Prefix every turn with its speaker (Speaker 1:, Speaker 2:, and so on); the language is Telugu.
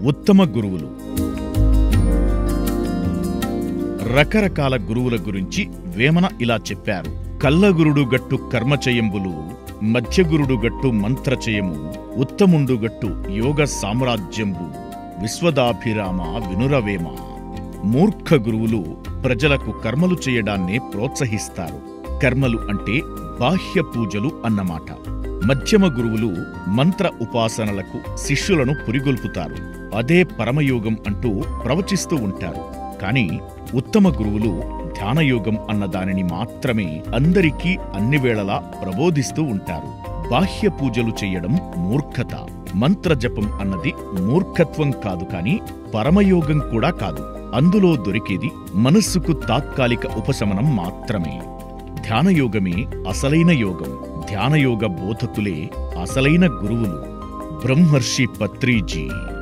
Speaker 1: ఉత్తమ గురువులు. రకరకాల గురువుల గురించి వేమన ఇలా చెప్పారు. కల్లగురుడు గట్టు కర్మచయంబులు, మధ్యగురుడు గట్టు మంత్రచయము, ఉత్తముండు గట్టు యోగ సామ్రాజ్యంబు, విశ్వదాభిరామ వినురవేమ. మూర్ఖ గురువులు ప్రజలకు కర్మలు చేయడాన్నే ప్రోత్సహిస్తారు. కర్మలు అంటే బాహ్య పూజలు అన్నమాట. మధ్యమ గురువులు మంత్ర ఉపాసనలకు శిష్యులను పురిగొల్పుతారు. అదే పరమయోగం అంటూ ప్రవచిస్తూ ఉంటారు. కాని ఉత్తమ గురువులు ధ్యానయోగం అన్న దానిని మాత్రమే అందరికీ అన్ని వేళలా ప్రబోధిస్తూ ఉంటారు. బాహ్య పూజలు చెయ్యడం మూర్ఖత. మంత్రజపం అన్నది మూర్ఖత్వం కాదు, కాని పరమయోగం కూడా కాదు. అందులో దొరికేది మనస్సుకు తాత్కాలిక ఉపశమనం మాత్రమే. ధ్యానయోగమే అసలైన యోగం. ధ్యానయోగ బోధకులే అసలైన గురువులు. బ్రహ్మర్షి పత్రిజీ.